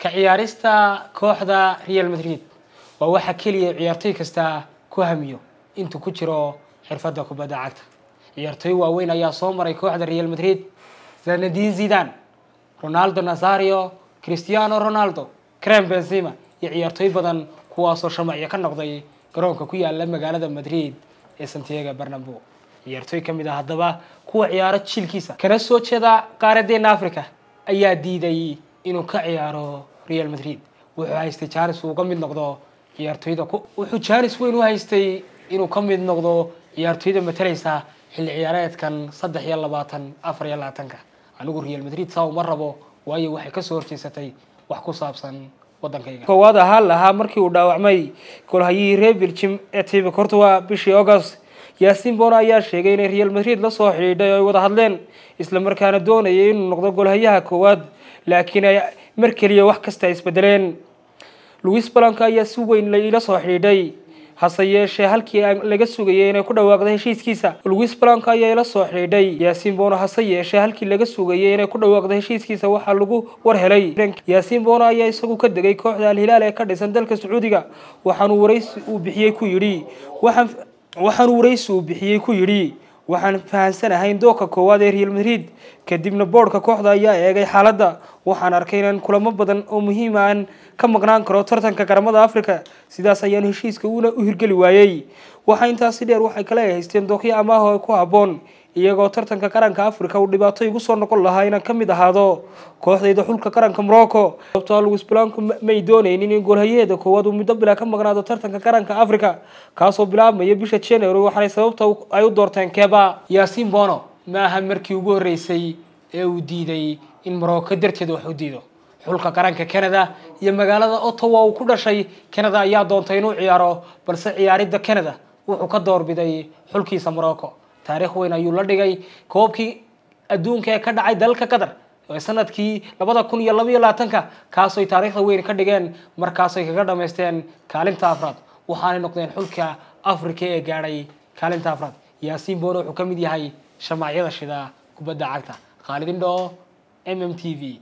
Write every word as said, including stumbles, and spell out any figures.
كعياريستا كوحدة ريال مدريد وواحد كلي عيارتي كستا كوهميو انتو كجرو حرفة كوبادا عكتا عيارتي ووين ايا صومري كوحدة ريال مدريد زين الدين زيدان رونالدو نازاريو كريستيانو رونالدو كريم بنزيما عيارتي بدن كواسو شمعيا كنقضي garoonka ku yaala magaalada Madrid ee Santiago Bernabeu ciyaartoy kamid ah hadaba kuwa ciyaaro jilkiisa kana soo jeeda qaaradeen Afrika ayaa diiday inuu ka ciyaaro Real Madrid wuxuu haystay chance uu ka mid noqdo ciyaartoyda wuxuu chance weyn u haystay inuu ka mid noqdo ciyaartoyda matalaysa xilli ciyaareedkan saddex iyo labaatan afar iyo labaatan anigu Real Madrid saa uma rabo waayo waxay ka soo horjeesatay wax ku saabsan wadankayga koowaad ahaan lahaa markii uu dhaawacmay golhayii reer Belgium ee Thibaut Courtois bishii August Yasin Bono ayaa sheegay in Real Madrid la soo xiriiday oo wada hadleen isla markaana doonayay inuu noqdo golhayaha koowaad laakiin ay markaliya wax kasta isbedeleen Luis Blanco ayaa si weyn la soo xiriiday hase yeeshee halkii laga sugayay inay ku dhawaaqdo heshiiskiisa Luis Blanco ayaa la soo xiriiday Yasin Bono hase yeeshee halkii laga sugayay inay ku dhawaaqdo heshiiskiisa waxa lagu war helay Yasin Bono ayaa isagu ka degay kooxda Al Hilal ee ka dhisan dalka Sacuudiga waxaan wareysi uu bixiyay ku yiri waxaan waxaan wareysi uu bixiyay ku yiri waxaan fahansanahay doorka koowaad ee Real Madrid kadibna boardka kooxda ayaa eegay xaaladda waxaan arkay in kulamo badan oo muhiim ah ka maqnaan karo tartanka qaramada Afrika sidaas ayaan heshiiska u hirgeli waayay waxa intaas dheer waxay kala haysteen dookhi amaah oo ku haboon iyagoo tartanka qaranka Afrika uu dhibaato igu soo noqon lahaa inaan kamid ahaado kooxdayda xulka qaranka Morocco sababtoo Luis Blanco may doonaynin in goolhayeeda koowaad uu muddo bila ka maqnaado tartanka qaranka Afrika kaasoo bilaabmaya bisha January waxay sababta ay u doorteen Keba Yasin Bono ma aha markii ugu horeysay ee uu diiday in Morocco darteed wax u diido xulka qaranka Canada iyo magaalada Ottawa uu ku dhashay Canada ayaa doontay inuu ciyaaro balse ciyaaridda Canada wuxuu ka doorbiday xulkiisa Morocco taariikh weyn ayuu la dhigay koobkii adduunka ee ka dhacay dalka Qatar ee sanadkii laba kun iyo laba iyo labaatan kaas oo taariikhda weyn ka dhigeen markaas ay kaga dhameysteen kaalinta afraad waxaana noqdeen xulka Afrika ee gaaray kaalinta afraad Yasin Bono wuxuu ka mid yahay shamacyada shida kubadda cagta Khalid Indo M M T V